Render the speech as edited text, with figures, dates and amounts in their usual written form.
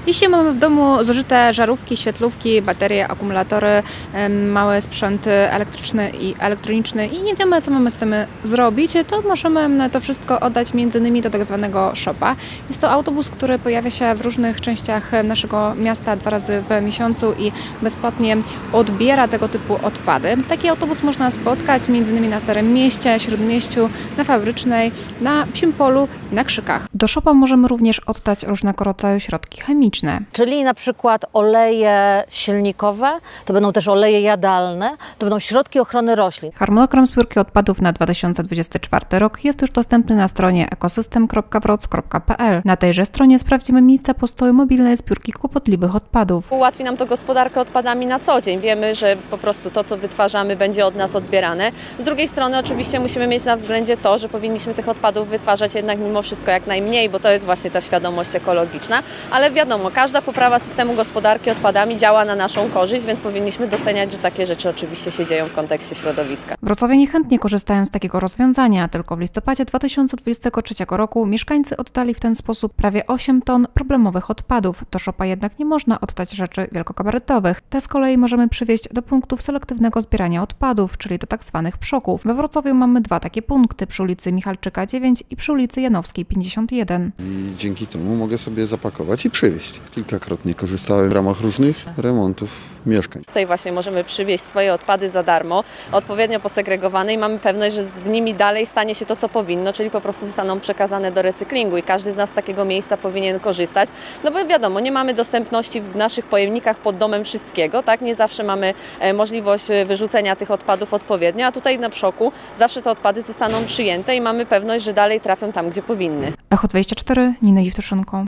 Jeśli mamy w domu zużyte żarówki, świetlówki, baterie, akumulatory, małe sprzęty elektryczny i elektroniczny i nie wiemy, co mamy z tym zrobić, to możemy to wszystko oddać m.in. do tak zwanego shopa. Jest to autobus, który pojawia się w różnych częściach naszego miasta 2 razy w miesiącu i bezpłatnie odbiera tego typu odpady. Taki autobus można spotkać m.in. na Starym Mieście, Śródmieściu, na Fabrycznej, na Psim Polu i na Krzykach. Do shopa możemy również oddać różnego rodzaju środki chemiczne. Czyli na przykład oleje silnikowe, to będą też oleje jadalne, to będą środki ochrony roślin. Harmonogram zbiórki odpadów na 2024 rok jest już dostępny na stronie ekosystem.wroc.pl. Na tejże stronie sprawdzimy miejsca postoju mobilnej zbiórki kłopotliwych odpadów. Ułatwi nam to gospodarkę odpadami na co dzień. Wiemy, że po prostu to, co wytwarzamy, będzie od nas odbierane. Z drugiej strony oczywiście musimy mieć na względzie to, że powinniśmy tych odpadów wytwarzać jednak mimo wszystko jak najmniej, bo to jest właśnie ta świadomość ekologiczna. Ale wiadomo, każda poprawa systemu gospodarki odpadami działa na naszą korzyść, więc powinniśmy doceniać, że takie rzeczy oczywiście się dzieją w kontekście środowiska. Wrocławianie chętnie korzystają z takiego rozwiązania. Tylko w listopadzie 2023 roku mieszkańcy oddali w ten sposób prawie 8 ton problemowych odpadów. Do szopa jednak nie można oddać rzeczy wielkogabarytowych. Te z kolei możemy przywieźć do punktów selektywnego zbierania odpadów, czyli do tak zwanych przoków. We Wrocławiu mamy 2 takie punkty, przy ulicy Michalczyka 9 i przy ulicy Janowskiej 51. I dzięki temu mogę sobie zapakować i przywieźć. Kilkakrotnie korzystałem w ramach różnych remontów mieszkań. Tutaj właśnie możemy przywieźć swoje odpady za darmo, odpowiednio posegregowane i mamy pewność, że z nimi dalej stanie się to, co powinno, czyli po prostu zostaną przekazane do recyklingu i każdy z nas z takiego miejsca powinien korzystać, no bo wiadomo, nie mamy dostępności w naszych pojemnikach pod domem wszystkiego, tak? Nie zawsze mamy możliwość wyrzucenia tych odpadów odpowiednio, a tutaj na Przoku zawsze te odpady zostaną przyjęte i mamy pewność, że dalej trafią tam, gdzie powinny. Echo 24, Nina Jewtuszynko.